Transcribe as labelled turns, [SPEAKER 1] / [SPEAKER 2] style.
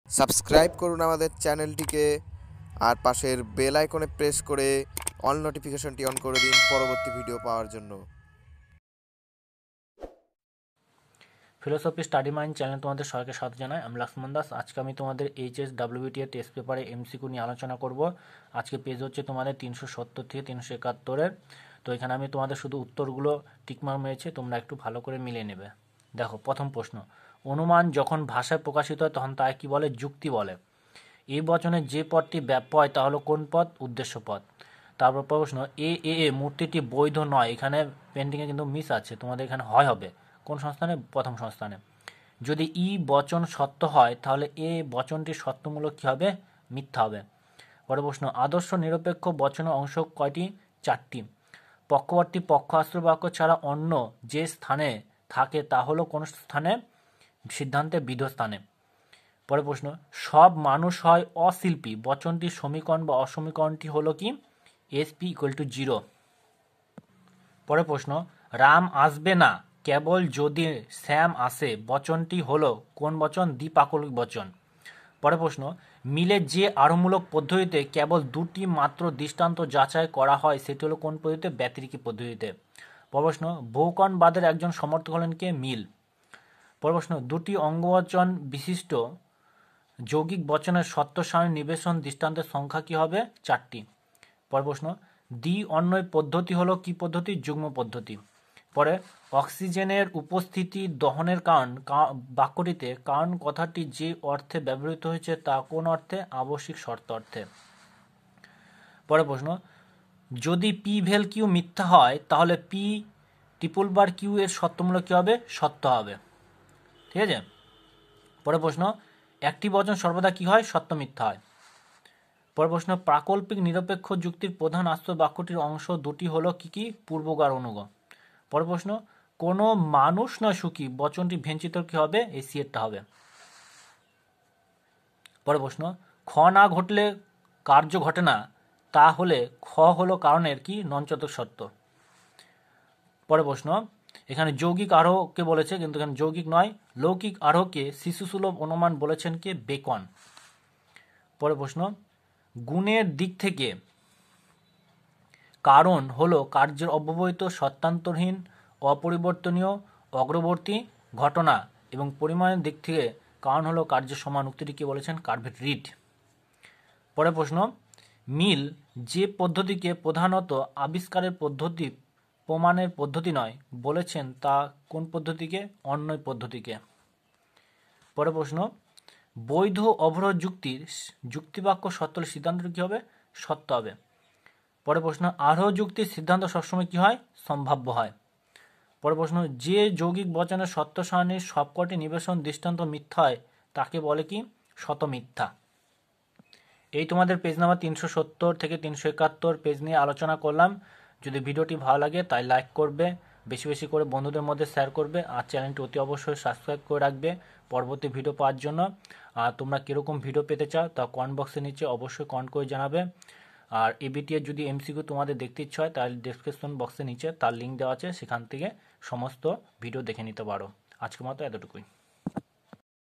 [SPEAKER 1] Subscribe করুন আমাদের চ্যানেলটিকে আর পাশের বেল আইকনে প্রেস করে অল নোটিফিকেশনটি অন করে দিন পরবর্তী ভিডিও পাওয়ার জন্য।
[SPEAKER 2] ফিলোসফি স্টাডি মাইন্ড চ্যানেল তোমাদের সবাইকে স্বাগত জানাই। আমি লক্ষ্মণ দাস। আজকে আমি তোমাদের এইচএস ডাব্লিউবিটি এর টেস্ট পেপারে এমসিকিউ নিয়ে আলোচনা করব। আজকে পেজ হচ্ছে তোমাদের 370 থেকে 371-এর। তো এখানে আমি তোমাদের শুধু উত্তরগুলো টিকমার্ক মেরেছি, তোমরা একটু ভালো করে মিলিয়ে নেবে। দেখো, প্রথম প্রশ্ন, অনুমান যখন ভাষায় প্রকাশিত হয় তখন তাকে কি বলে? যুক্তি বলে। এই বচনে যে পদটি ব্যপ্য হয় তা হলো কোন পদ? উদ্দেশ্য পদ। তারপর প্রশ্ন, এ মূর্তিটি বৈধ নয়। এখানে পেন্টিংয়ে কিন্তু মিস আছে, তোমাদের এখানে হয় হবে। কোন সংস্থানে? প্রথম সংস্থানে। যদি ই বচন সত্য হয় তাহলে এ বচনটি সত্যমূলক কী হবে? মিথ্যা হবে। পরে প্রশ্ন, আদর্শ নিরপেক্ষ বচনের অংশ কয়টি? 4টি। পক্ষপাতী পক্ষ আশ্রয় বাক্য ছাড়া অন্য যে স্থানে থাকে তা হলো কোন স্থানে? সিদ্ধান্তে বিধ স্থানে। পরে প্রশ্ন, সব মানুষ হয় অশিল্পী বচনটির সমীকরণ বা অসমীকরণটি হলো কি? SP = 0। পরে প্রশ্ন, রাম আসবে না কেবল যদি শ্যাম আসে বচনটি হলো কোন বচন? দ্বিপাকলিক বচন। পরে প্রশ্ন, মিলে যে আরোহমূলক পদ্ধতিতে কেবল দুটি মাত্র দৃষ্টান্ত যাচাই করা হয় সেটি হলো কোন পদ্ধতিতে? ব্যতিরেকি পদ্ধতিতে। পরে প্রশ্ন, বহুকরণবাদের একজন সমর্থক হলেন কে? মিল। পরে প্রশ্ন, দুটি অঙ্গবচন বিশিষ্ট যৌগিক বচনের সত্য সারণী নিবেশন দৃষ্টান্তের সংখ্যা কি হবে? 4টি। পরে প্রশ্ন, দ্বি অন্বয় পদ্ধতি হলো কি পদ্ধতি? যুগ্ম পদ্ধতি। পরে, অক্সিজেনের উপস্থিতি দহনের কারণ বাক্যটিতে কারণ কথাটি যে অর্থে ব্যবহৃত হয়েছে তা কোন অর্থে? আবশ্যিক শর্ত অর্থে। পরে প্রশ্ন, যদি পি ভেল কিউ মিথ্যা হয় তাহলে পি ট্রিপল কিউ এর সত্যমূলক কি হবে? সত্য হবে। ঠিক আছে। পরে প্রশ্ন, একটি বচন সর্বদা কি হয়? সত্য মিথ্যা হয়। পরে প্রশ্ন, প্রাকল্পিক নিরপেক্ষ যুক্তির প্রধান আশ্রয় বাক্যটির অংশ দুটি হলো কি কি? পূর্বগার অনুগ। পরে প্রশ্ন, কোনো মানুষ নয় সুখী বচনটি ভেঞ্চিত কি হবে? এসিএরটা হবে। পরে প্রশ্ন, খ না ঘটলে কার্য ঘটে না তা হলে খ হলো কারণের কি? নঞ্চতক সত্য। পরে প্রশ্ন, এখানে যৌগিক আরোহকে বলেছে কিন্তু এখানে যৌগিক নয়, লৌকিক আরোহকে শিশুসুলভ অনুমান বলেছেন কে? বেকন। পরে প্রশ্ন, গুণের দিক থেকে কারণ হলো কার্যের অব্যবহিত সত্যান্তরহীন অপরিবর্তনীয় অগ্রবর্তী ঘটনা এবং পরিমাণের দিক থেকে কারণ হলো কার্যের সমান। উক্তিটি কে বলেছেন? Carveth Read. পরে প্রশ্ন, মিল যে পদ্ধতিকে প্রধানত আবিষ্কারের পদ্ধতি প্রমাণের পদ্ধতি নয় বলেছেন তা কোন পদ্ধতিকে? অন্বয় পদ্ধতিকে। পরে প্রশ্ন, বৈধ অবরোধ যুক্তির যুক্তিবাক্য সত্য হলে সিদ্ধান্তটি কী হবে? সত্য হবে। পরে প্রশ্ন, আরোহ যুক্তির সিদ্ধান্ত সবসময় কি হয়? সম্ভাব্য হয়। পরে প্রশ্ন, যে যৌগিক বচনের সত্য সারণীর সবকটি নিবেশন দৃষ্টান্ত মিথ্যা হয় তাকে বলে কি? শত মিথ্যা। এই তোমাদের পেজ নাম্বার 370 থেকে 371 পেজ নিয়ে আলোচনা করলাম। যদি ভিডিওটি ভালো লাগে তাই লাইক করবে, বেশি বেশি করে বন্ধুদের মধ্যে শেয়ার করবে আর চ্যানেলটি অতি অবশ্যই সাবস্ক্রাইব করে রাখবে পরবর্তী ভিডিও পাওয়ার জন্য। আর তোমরা কীরকম ভিডিও পেতে চাও তা কমেন্ট বক্সের নিচে অবশ্যই কমেন্ট করে জানাবে। আর এবিটি এর যদি এমসিকিউ তোমাদের দেখতে ইচ্ছা হয় তাহলে ডেসক্রিপশন বক্সের নিচে তার লিঙ্ক দেওয়া আছে, সেখান থেকে সমস্ত ভিডিও দেখে নিতে পারো। আজকের মতো এতটুকুই।